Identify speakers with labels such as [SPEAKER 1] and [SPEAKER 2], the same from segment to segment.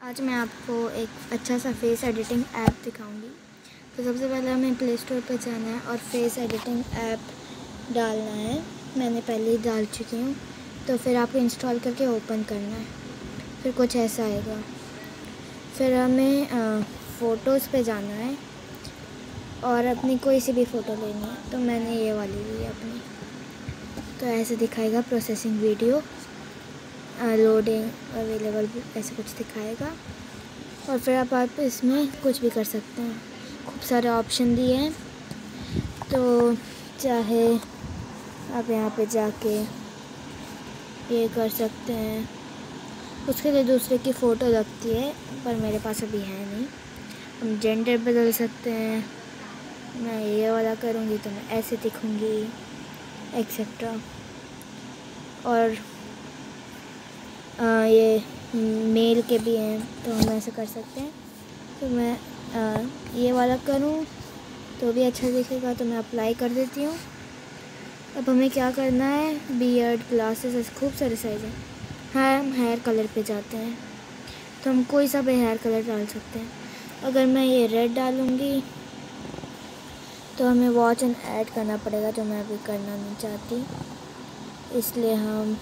[SPEAKER 1] आज मैं आपको एक अच्छा सा फेस एडिटिंग ऐप दिखाऊंगी। तो सबसे पहले हमें प्ले स्टोर पर जाना है और फेस एडिटिंग ऐप डालना है। मैंने पहले ही डाल चुकी हूँ। तो फिर आपको इंस्टॉल करके ओपन करना है। फिर कुछ ऐसा आएगा। फिर हमें फ़ोटोज़ पे जाना है और अपनी कोई सी भी फ़ोटो लेनी है। तो मैंने ये वाली ली है अपनी। तो ऐसे दिखाएगा प्रोसेसिंग वीडियो, लोडिंग अवेलेबल, ऐसे कुछ दिखाएगा। और फिर आप इसमें कुछ भी कर सकते हैं। खूब सारे ऑप्शन दिए हैं। तो चाहे आप यहाँ पे जाके ये कर सकते हैं। उसके लिए दूसरे की फ़ोटो लगती है, पर मेरे पास अभी है नहीं। हम जेंडर बदल सकते हैं। मैं ये वाला करूँगी तो मैं ऐसे दिखूँगी, एक्सेट्रा। और ये मेल के भी हैं, तो हम ऐसे कर सकते हैं। तो मैं ये वाला करूँ तो भी अच्छा दिखेगा। तो मैं अप्लाई कर देती हूँ। अब हमें क्या करना है, बियर्ड, ग्लासेस, ऐसे खूब सारे साइज़ हैं। हाँ, हम हेयर कलर पे जाते हैं। तो हम कोई सा भी हेयर कलर डाल सकते हैं। अगर मैं ये रेड डालूँगी तो हमें वॉच एंड ऐड करना पड़ेगा, जो मैं अभी करना नहीं चाहती। इसलिए हम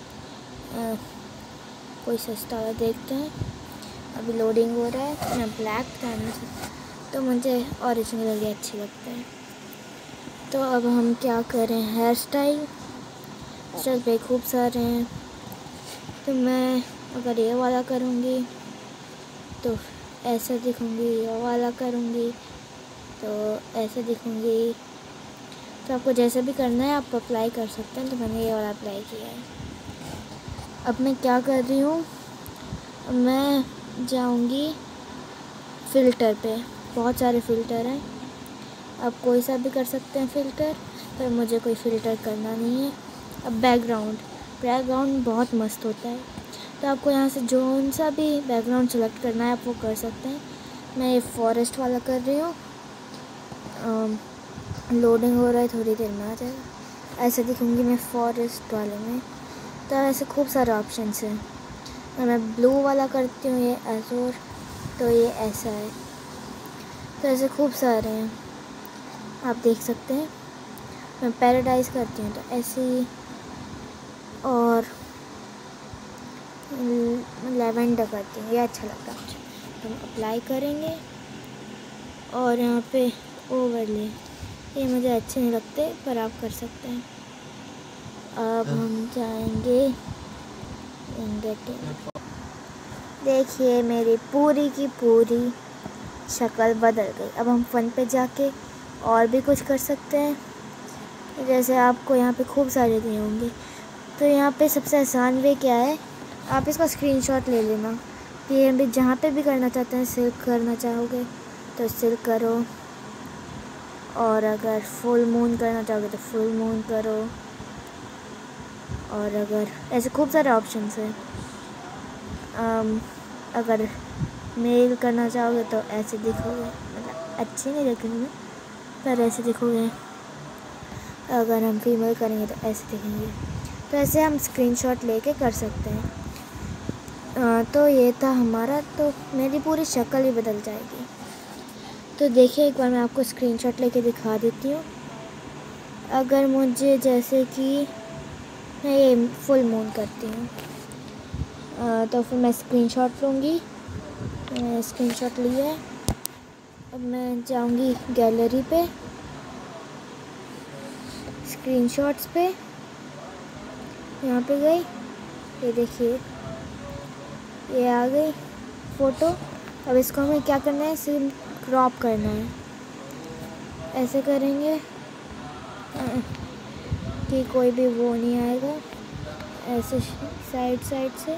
[SPEAKER 1] कोई सस्ता वाला देखते हैं। अभी लोडिंग हो रहा है। मैं ब्लैक डालना चाहती, तो मुझे ओरिजिनल ये अच्छे लगते हैं। तो अब हम क्या करें, हेयर स्टाइल पे खूब सारे हैं। तो मैं अगर ये वाला करूँगी तो ऐसे दिखूँगी, ये वाला करूँगी तो ऐसे दिखूँगी। तो आपको जैसे भी करना है आप अप्लाई कर सकते हैं। तो मैंने ये वाला अप्लाई किया है। अब मैं क्या कर रही हूँ, मैं जाऊँगी फ़िल्टर पे। बहुत सारे फ़िल्टर हैं, आप कोई सा भी कर सकते हैं फ़िल्टर, पर मुझे कोई फ़िल्टर करना नहीं है। अब बैकग्राउंड बहुत मस्त होता है। तो आपको यहाँ से जो सा भी बैकग्राउंड सेलेक्ट करना है आप वो कर सकते हैं। मैं ये फॉरेस्ट वाला कर रही हूँ। लोडिंग हो रहा है, थोड़ी देर में आ जाएगा। ऐसे दिखूँगी मैं फॉरेस्ट वाले में। तो ऐसे खूब सारे ऑप्शंस हैं। मैं ब्लू वाला करती हूँ, ये एज़ोर, तो ये ऐसा है। तो ऐसे खूब सारे हैं, आप देख सकते हैं। मैं पैराडाइज करती हूँ तो ऐसे ही, और लेवेंडर करती हूँ, ये अच्छा लगता है मुझे। तो हम अप्लाई करेंगे। और यहाँ पे ओवरले, ये मुझे अच्छे नहीं लगते, पर आप कर सकते हैं। अब हम जाएंगे देखिए मेरी पूरी की पूरी शक्ल बदल गई। अब हम फ़न पे जाके और भी कुछ कर सकते हैं। जैसे आपको यहाँ पे खूब सारे दिए होंगे। तो यहाँ पे सबसे आसान वे क्या है, आप इसका स्क्रीनशॉट ले लेना। ये भी जहाँ पे भी करना चाहते हैं, सिल्क करना चाहोगे तो सिल्क करो, और अगर फुल मून करना चाहोगे तो फुल मून करो। और अगर ऐसे खूब सारे ऑप्शंस हैं। अगर मेल करना चाहोगे तो ऐसे दिखोगे, मतलब अच्छे नहीं दिखेंगे पर ऐसे दिखोगे। अगर हम फीमेल करेंगे तो ऐसे दिखेंगे। तो ऐसे हम स्क्रीनशॉट लेके कर सकते हैं। तो ये था हमारा। तो मेरी पूरी शक्ल ही बदल जाएगी। तो देखिए एक बार मैं आपको स्क्रीनशॉट लेके दिखा देती हूँ। अगर मुझे, जैसे कि मैं ये फुल मून करती हूँ, तो फिर मैं स्क्रीनशॉट लूँगी। मैंने स्क्रीनशॉट लिया है। अब मैं जाऊँगी गैलरी पे, स्क्रीनशॉट्स पे, यहाँ पे गई, ये देखिए ये आ गई फ़ोटो। अब इसको हमें क्या करना है, सिर्फ क्रॉप करना है। ऐसे करेंगे कि कोई भी वो नहीं आएगा। ऐसे साइड से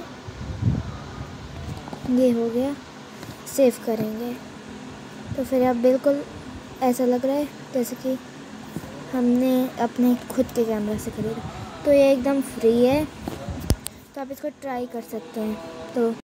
[SPEAKER 1] ये हो गया। सेव करेंगे तो फिर अब बिल्कुल ऐसा लग रहा है जैसे कि हमने अपने खुद के कैमरा से खरीदा। तो ये एकदम फ्री है, तो आप इसको ट्राई कर सकते हैं। तो